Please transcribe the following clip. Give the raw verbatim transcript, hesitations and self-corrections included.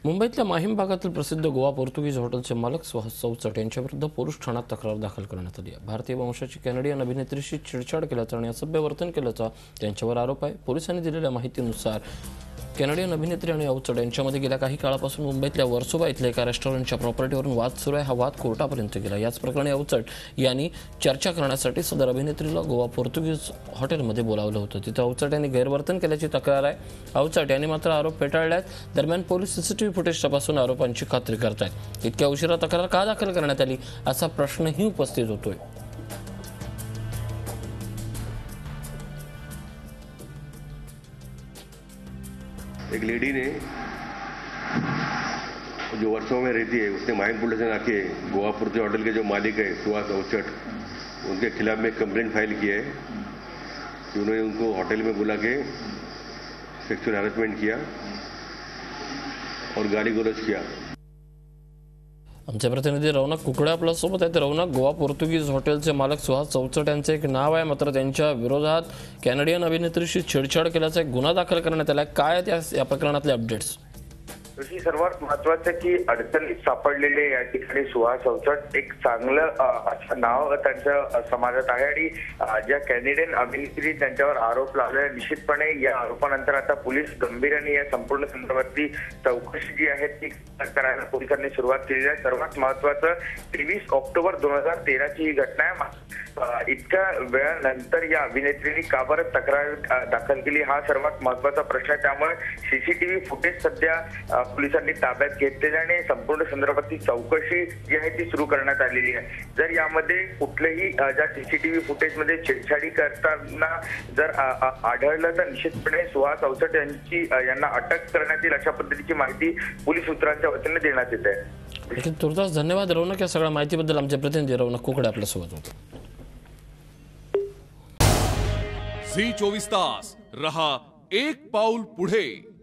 मुंबईतल्या माहीम भागातील प्रसिद्ध गोवा पोर्तुगीज हॉटेलचे मालक सुहास अवचट यांच्याविरुद्ध पोलीस ठाण्यात तक्रार दाखल करण्यात आली आहे। भारतीय वंशाची कॅनेडियन अभिनेत्रीशी छेडछाड केल्याचा आणि असभ्य वर्तन केल्याचा त्यांच्यावर आरोप आहे। पोलिसांनी दिलेल्या माहितीनुसार कॅनेडियन अभिनेत्री आणि अवचट यांच्यामध्ये गेल्या काही काळापासून मुंबईतल्या वर्सोवा इथल्या एका रेस्टॉरंटच्या प्रॉपर्टीवरून वाद सुरू आहे। हा वाद कोर्टापर्यंत गेला। याच प्रकरणी अवचट यांनी चर्चा करण्यासाठी सदर अभिनेत्रीला गोवा पोर्तुगीज हॉटेलमध्ये बोलावलं होतं। तिथे अवचट यांनी गैरवर्तन केल्याची तक्रार आहे। अवचट यांनी मात्र आरोप फेटाळले आहेत। दरम्यान पोलीस सीसीटीव्ही फुटेज तपासून आरोपांची खात्री करत आहेत। इतक्या उशिरा तक्रार का दाखल करण्यात आली असा प्रश्नही उपस्थित होतोय। एक लेडी ने जो वर्षों में रहती है उसने माहिम पुलिस में आके गोवा पोर्तुगीज होटल के जो मालिक है सुहास अवचट उनके खिलाफ में कंप्लेंट फाइल की है कि उन्होंने उनको होटल में बुला के सेक्सुअल हैरेसमेंट किया और गाली गलौज किया। आमचे प्रतिनिधी रौनक कुकडे आपल्या सोबत आहेत। रौनक, गोवा पोर्तुगीज हॉटेलचे मालक सुहास अवचट यांचे एक नाव आहे, मात्र त्यांच्या विरोधात कॅनेडियन अभिनेत्रीशी छेडछाड केल्याचा एक गुन्हा दाखल करण्यात आला आहे। काय आहेत या प्रकरणातले अपडेट्स? ऋषी, सर्वात महत्त्वाचं की अडचणीत सापडलेले या ठिकाणी सुहास अवचट एक चांगलं असं नाव त्यांच्या समाजात आहे आणि ज्या कॅनेडियन अभिनेत्री त्यांच्यावर आरोप लावले, निश्चितपणे या आरोपानंतर आता पोलीस गंभीराने या संपूर्ण संदर्भातली चौकशी जी आहे ती करायला पोलिसांनी सुरुवात केली आहे। सर्वात महत्त्वाचं तेवीस ऑक्टोबर दोन हजार तेराची ही घटना आहे। इतक्या वेळानंतर या अभिनेत्रीने का बरं तक्रार दाखल केली हा सर्वात महत्त्वाचा प्रश्न आहे। त्यामुळे सीसीटीव्ही फुटेज सध्या पोलिसांनी ताब्यात घेतलेल्याने संपूर्ण संदर्भातली चौकशी जी आहे ती सुरू करण्यात आलेली आहे। जर यामध्ये कुठलेही ज्या सीसीटीव्ही फुटेजमध्ये छेडछाडी करताना जर आढळलं तर निश्चितपणे सुहास अवचट यांची यांना अटक करण्यात येईल अशा पद्धतीची माहिती पोलीस सूत्रांच्या वतीने देण्यात येत आहे। तुर्तास धन्यवाद रौनक, या सगळ्या माहितीबद्दल। आमचे प्रतिनिधी रौनक कुकडे आपल्या सोबत होते। झी चोवीस तास रहा एक पाऊल पुढे।